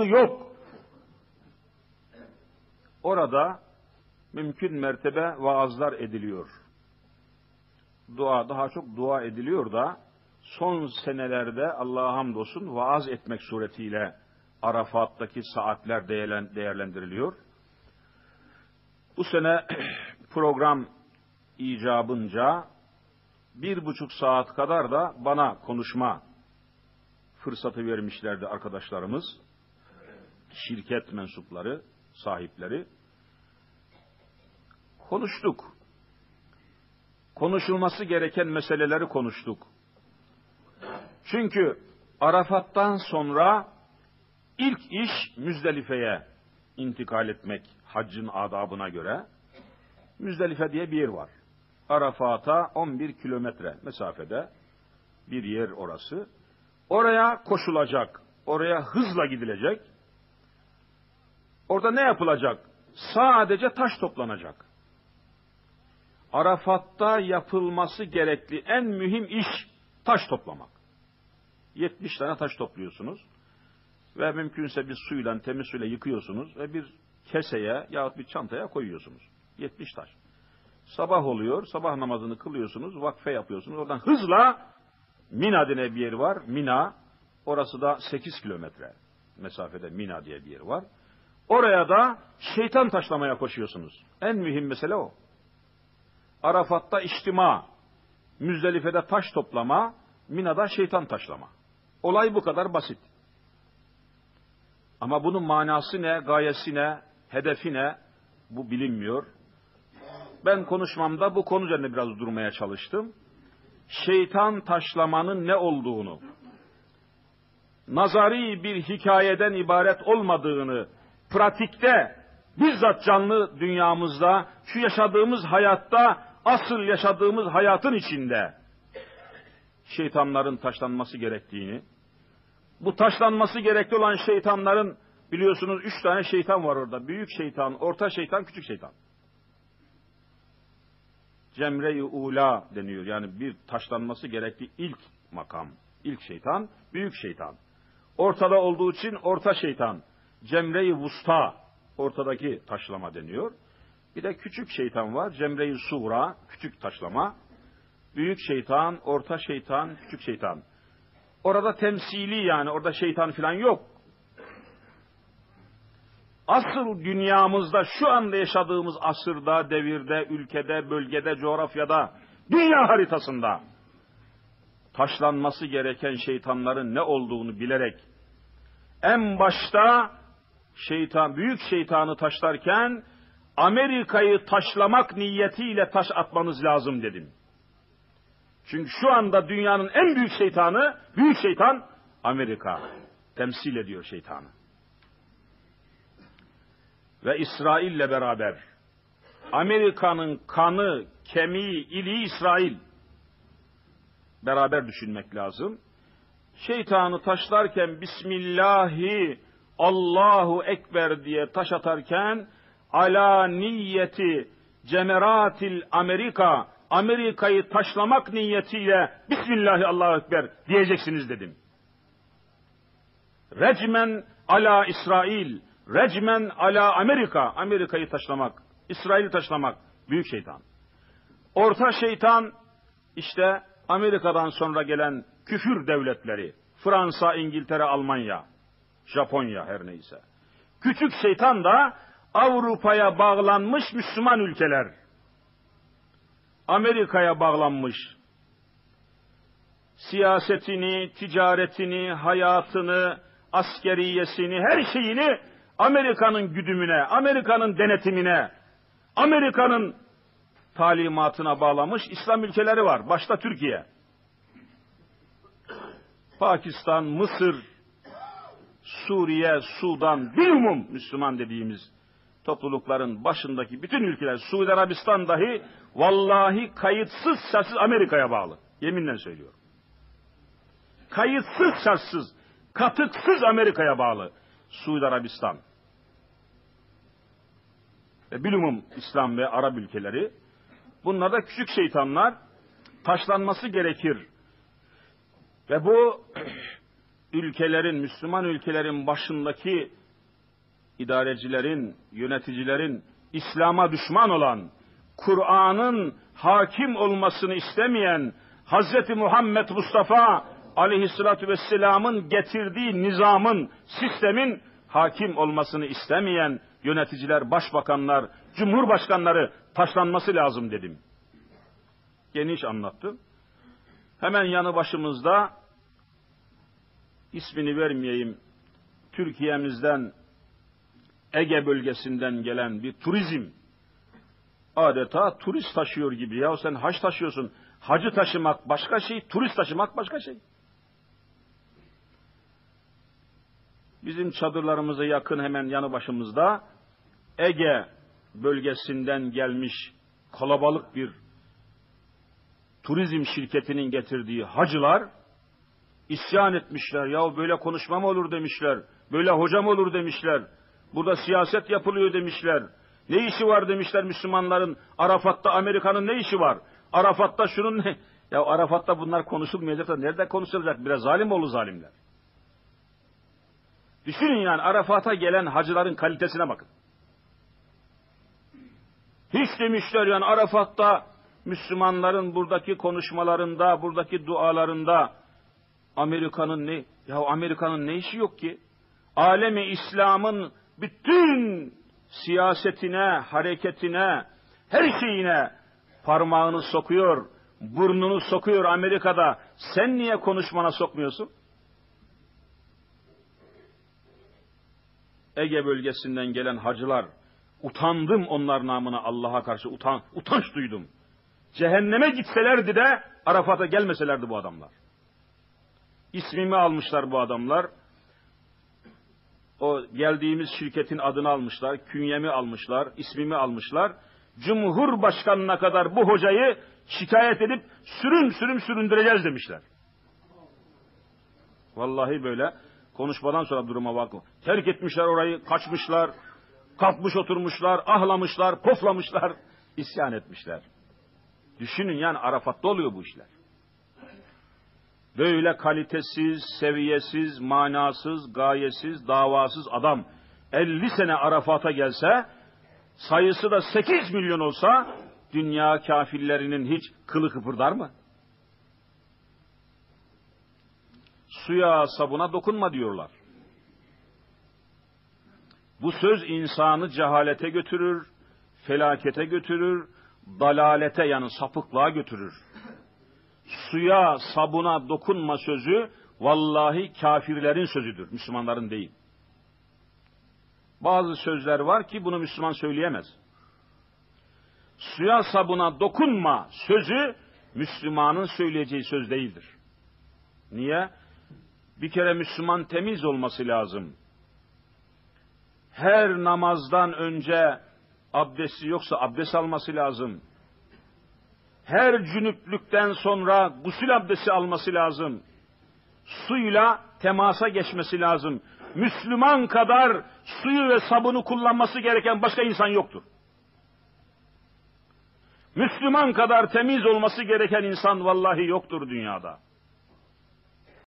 hakkı yok. Orada mümkün mertebe vaazlar ediliyor. Daha çok dua ediliyor da son senelerde Allah'a hamdolsun vaaz etmek suretiyle Arafat'taki saatler değerlendiriliyor. Bu sene program icabınca 1,5 saat kadar da bana konuşma fırsatı vermişlerdi arkadaşlarımız, şirket mensupları, sahipleri. Konuştuk. Konuşulması gereken meseleleri konuştuk. Çünkü Arafat'tan sonra ilk iş Müzdelife'ye intikal etmek haccın adabına göre. Müzdelife diye bir yer var. Arafat'a 11 kilometre mesafede bir yer orası. Oraya koşulacak, oraya hızla gidilecek. Orada ne yapılacak? Sadece taş toplanacak. Arafat'ta yapılması gerekli en mühim iş taş toplamak. 70 tane taş topluyorsunuz ve mümkünse bir suyla, temiz suyla yıkıyorsunuz ve bir keseye yahut bir çantaya koyuyorsunuz. 70 taş. Sabah oluyor, sabah namazını kılıyorsunuz, vakfe yapıyorsunuz. Oradan hızla Mina diye bir yer var. Mina, orası da 8 kilometre mesafede Mina diye bir yer var. Oraya da şeytan taşlamaya koşuyorsunuz. En mühim mesele o. Arafat'ta içtima, Müzdelife'de taş toplama, Mina'da şeytan taşlama. Olay bu kadar basit. Ama bunun manası ne, gayesi ne, hedefi ne, bu bilinmiyor. Ben konuşmamda bu konu üzerine biraz durmaya çalıştım. Şeytan taşlamanın ne olduğunu, nazari bir hikayeden ibaret olmadığını, pratikte, bizzat canlı dünyamızda, şu yaşadığımız hayatta, asıl yaşadığımız hayatın içinde şeytanların taşlanması gerektiğini, bu taşlanması gerekli olan şeytanların, biliyorsunuz 3 tane şeytan var orada. Büyük şeytan, orta şeytan, küçük şeytan. Cemre-i Ula deniyor. Yani bir taşlanması gerekli ilk makam, ilk şeytan, büyük şeytan. Ortada olduğu için orta şeytan. Cemre-i Vusta, ortadaki taşlama deniyor. Bir de küçük şeytan var. Cemre-i Sura, küçük taşlama. Büyük şeytan, orta şeytan, küçük şeytan. Orada temsili, yani orada şeytan falan yok. Asıl dünyamızda, şu anda yaşadığımız asırda, devirde, ülkede, bölgede, coğrafyada, dünya haritasında taşlanması gereken şeytanların ne olduğunu bilerek, en başta büyük şeytanı taşlarken Amerika'yı taşlamak niyetiyle taş atmanız lazım dedim. Çünkü şu anda dünyanın en büyük şeytanı, büyük şeytan Amerika temsil ediyor şeytanı. Ve İsrail'le beraber Amerika'nın kanı, kemiği, iliği İsrail. Beraber düşünmek lazım. Şeytanı taşlarken Bismillahi Allahu Ekber diye taş atarken ala niyeti cemeratil Amerika, Amerika'yı taşlamak niyetiyle Bismillahi Allahu Ekber diyeceksiniz dedim. Recmen ala İsrail, recmen ala Amerika, Amerika'yı taşlamak, İsrail'i taşlamak, büyük şeytan. Orta şeytan, işte Amerika'dan sonra gelen küfür devletleri, Fransa, İngiltere, Almanya, Japonya her neyse. Küçük şeytan da Avrupa'ya bağlanmış Müslüman ülkeler. Amerika'ya bağlanmış. Siyasetini, ticaretini, hayatını, askeriyesini, her şeyini Amerika'nın güdümüne, Amerika'nın denetimine, Amerika'nın talimatına bağlamış İslam ülkeleri var. Başta Türkiye. Pakistan, Mısır, Suriye, Sudan, bilumum Müslüman dediğimiz toplulukların başındaki bütün ülkeler, Suudi Arabistan dahi vallahi kayıtsız şartsız Amerika'ya bağlı. Yeminle söylüyorum. Kayıtsız şartsız, katıksız Amerika'ya bağlı Suudi Arabistan. Ve bilumum İslam ve Arap ülkeleri. Bunlar da küçük şeytanlar, taşlanması gerekir. Ve bu ülkelerin, Müslüman ülkelerin başındaki idarecilerin, yöneticilerin İslam'a düşman olan, Kur'an'ın hakim olmasını istemeyen, Hz. Muhammed Mustafa aleyhissalatü vesselamın getirdiği nizamın, sistemin hakim olmasını istemeyen yöneticiler, başbakanlar, cumhurbaşkanları taşlanması lazım dedim. Geniş anlattım. Hemen yanı başımızda, ismini vermeyeyim, Türkiye'mizden, Ege bölgesinden gelen bir turizm, adeta turist taşıyor gibi. Ya sen hac taşıyorsun. Hacı taşımak başka şey, turist taşımak başka şey. Bizim çadırlarımıza yakın hemen yanı başımızda Ege bölgesinden gelmiş kalabalık bir turizm şirketinin getirdiği hacılar isyan etmişler. Ya böyle konuşma mı olur demişler. Böyle hoca mı olur demişler. Burada siyaset yapılıyor demişler. Ne işi var demişler Müslümanların. Arafat'ta Amerika'nın ne işi var? Arafat'ta şunun ne? Ya Arafat'ta bunlar konuşulmayacak da nerede konuşulacak? Biraz zalim oğlu zalimler. Düşünün yani Arafat'a gelen hacıların kalitesine bakın. Hiç demişler yani Arafat'ta Müslümanların buradaki konuşmalarında, buradaki dualarında Amerika'nın ne işi yok ki? Alemi İslam'ın bütün siyasetine, hareketine, her şeyine parmağını sokuyor, burnunu sokuyor Amerika'da. Sen niye konuşmana sokmuyorsun? Ege bölgesinden gelen hacılar, utandım onlar namına Allah'a karşı, utanç duydum. Cehenneme gitselerdi de Arafat'a gelmeselerdi bu adamlar. İsmimi almışlar bu adamlar. O geldiğimiz şirketin adını almışlar, künyemi almışlar, ismimi almışlar. Cumhurbaşkanına kadar bu hocayı şikayet edip süründüreceğiz demişler. Vallahi böyle. Konuşmadan sonra duruma bakın. Terk etmişler orayı, kaçmışlar, kalkmış oturmuşlar, ahlamışlar, poflamışlar, isyan etmişler. Düşünün yani Arafat'ta oluyor bu işler. Böyle kalitesiz, seviyesiz, manasız, gayesiz, davasız adam 50 sene Arafat'a gelse, sayısı da 8 milyon olsa, dünya kafirlerinin hiç kılı kıpırdar mı? Suya, sabuna dokunma diyorlar. Bu söz insanı cehalete götürür, felakete götürür, dalalete yani sapıklığa götürür. Suya, sabuna dokunma sözü vallahi kafirlerin sözüdür, Müslümanların değil. Bazı sözler var ki bunu Müslüman söyleyemez. Suya, sabuna dokunma sözü Müslümanın söyleyeceği söz değildir. Niye? Bir kere Müslüman temiz olması lazım. Her namazdan önce abdesti yoksa abdest alması lazım. Her cünüplükten sonra gusül abdesti alması lazım. Suyla temasa geçmesi lazım. Müslüman kadar suyu ve sabunu kullanması gereken başka insan yoktur. Müslüman kadar temiz olması gereken insan vallahi yoktur dünyada.